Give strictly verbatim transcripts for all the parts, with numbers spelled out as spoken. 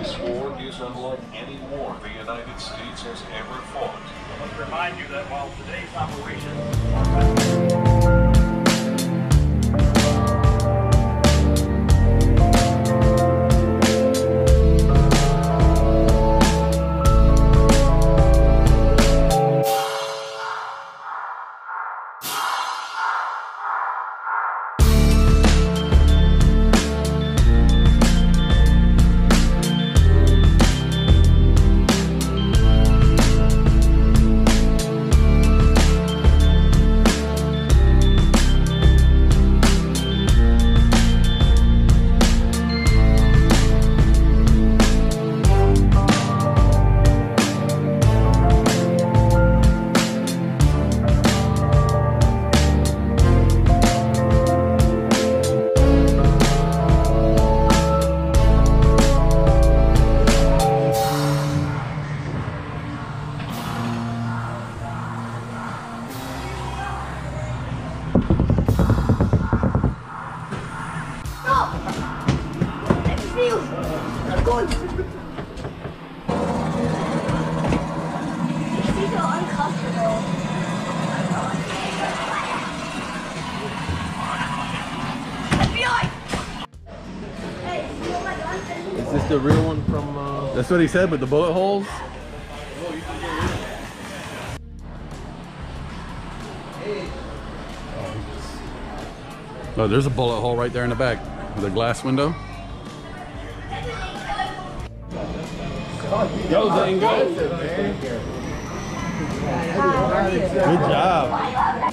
This war is unlike any war the United States has ever fought. I must remind you that while today's operation... Is this the real one from, uh... That's what he said, with the bullet holes? Oh, there's a bullet hole right there in the back with a glass window. Go, Zane, go! Good job.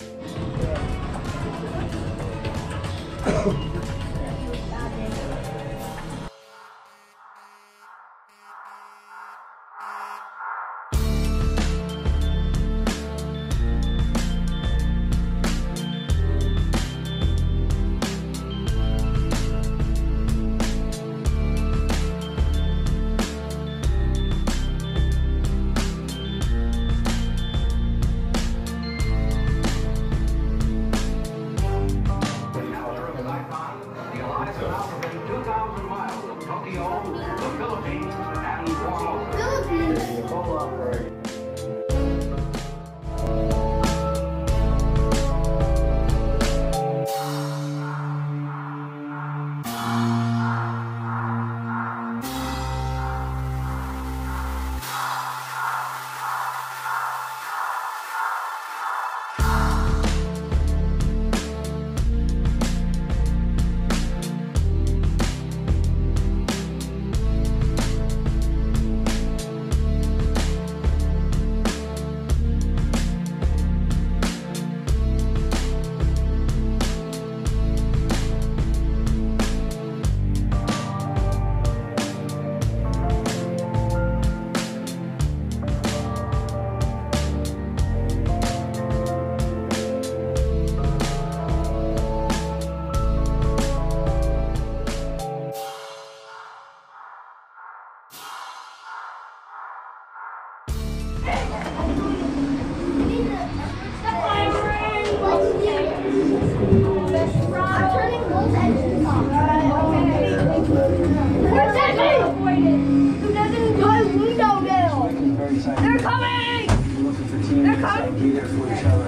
They're coming! They're coming! Be there for each other.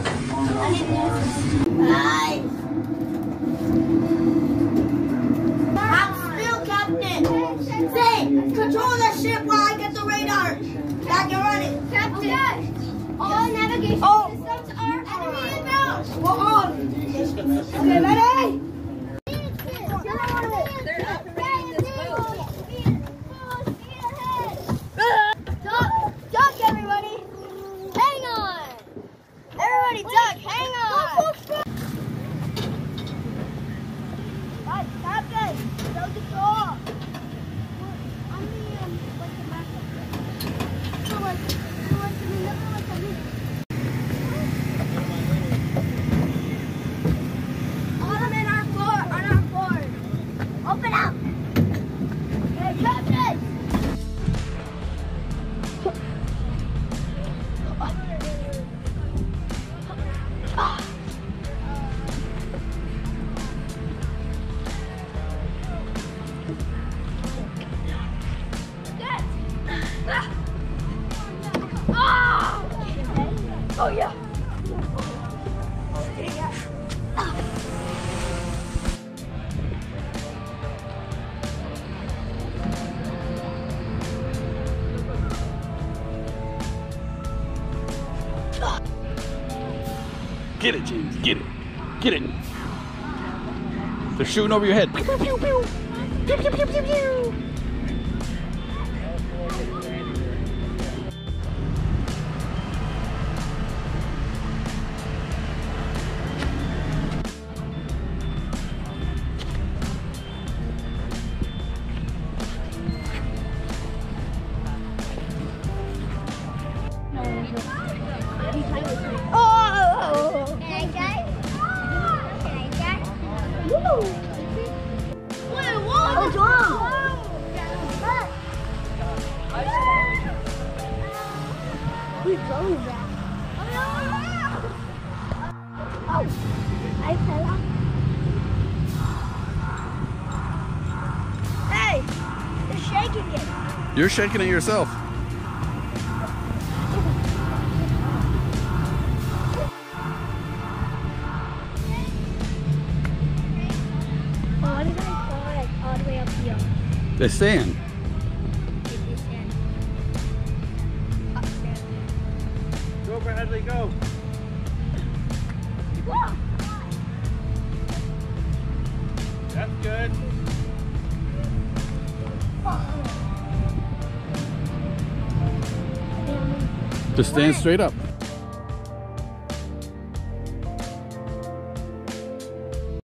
Bye. I'm still captain. Say, control the ship while I get the radar. Back and running. Captain, all navigation oh. systems are enemy inbound. We're on. Okay, ready? All of them in our Get it, James. Get it. Get it. They're shooting over your head. Pew, pew, pew, pew. Pew, pew, pew, pew, pew. Oh! Can I try? Can I try? Woo! Wait, what? What's wrong? Who drove that? Oh, I fell off. Hey, they're shaking it. You're shaking it yourself. Why did I fall like all the way up here? They sand. Go for Headley, go. That's good. Just stand straight up.